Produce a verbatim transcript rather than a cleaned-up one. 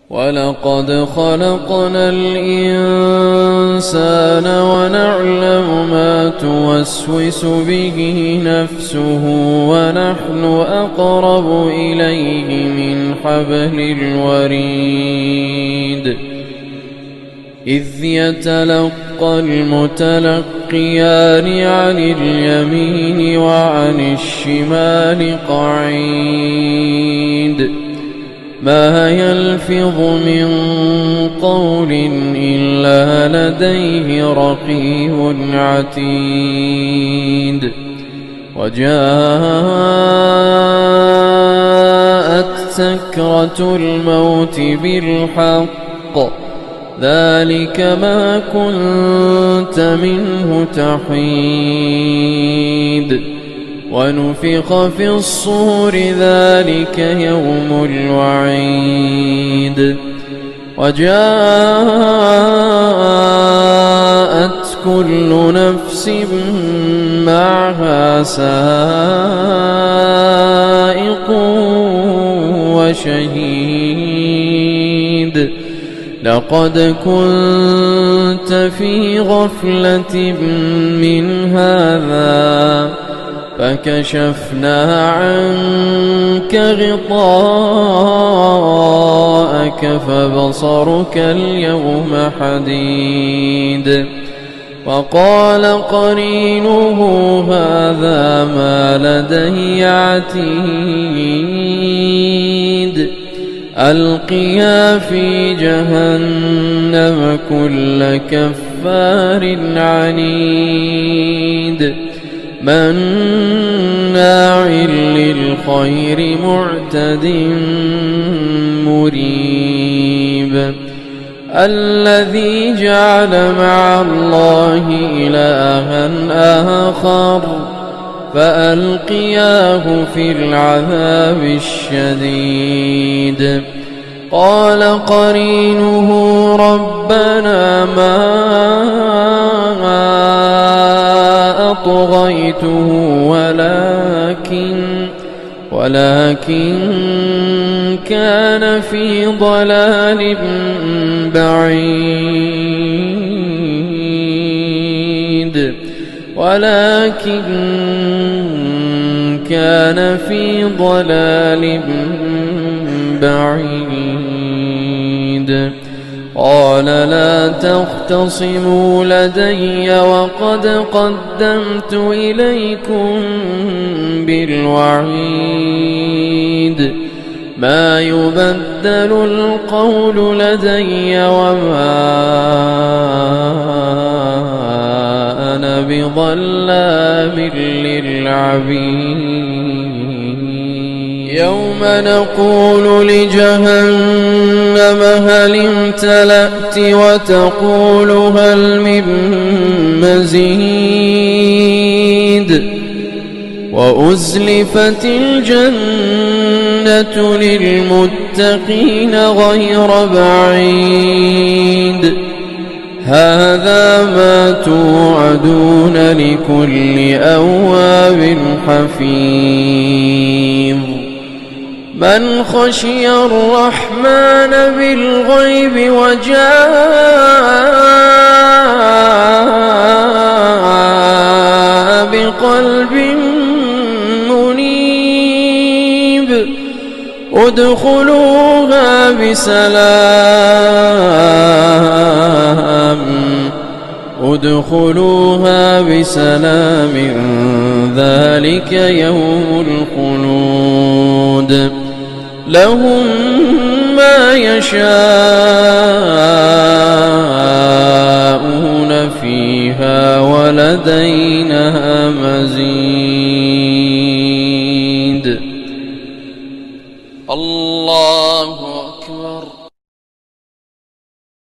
ولقد خلقنا الإنسان ونعلم ما توسوس به نفسه ونحن أقرب إليه من حبل الوريد إذ يتلقى المتلقيان عن اليمين وعن الشمال قعيد ما يلفظ من قول إلا لديه رقيب عتيد وجاءت سكرة الموت بالحق ذلك ما كنت منه تحيد ونفخ في الصور ذلك يوم الوعيد وجاءت كل نفس معها سائق وشهيد لقد كنت في غفلة من هذا فكشفنا عنك غطاءك فبصرك اليوم حديد وقال قرينه هذا ما لدي عتيد ألقيا في جهنم كل كفار عنيد مناع للخير معتد مريب الذي جعل مع الله إلها آخر فألقياه في العذاب الشديد قال قرينه ربنا ما أطغيته ولكن ولكن كان في ضلال بعيد ولكن كان في ضلال بعيد قال لا تختصموا لدي وقد قدمت إليكم بالوعيد ما يبدل القول لدي وما أنا بظلام للعبيد يوم نقول لجهنم هل امتلأت وتقول هل من مزيد وأزلفت الجنة للمتقين غير بعيد هذا ما توعدون لكل أواب حفيظ من خشي الرحمن بالغيب وجاء بقلب منيب ادخلوها بسلام ادخلوها بسلام ذلك يوم الخلود لهم ما يشاءون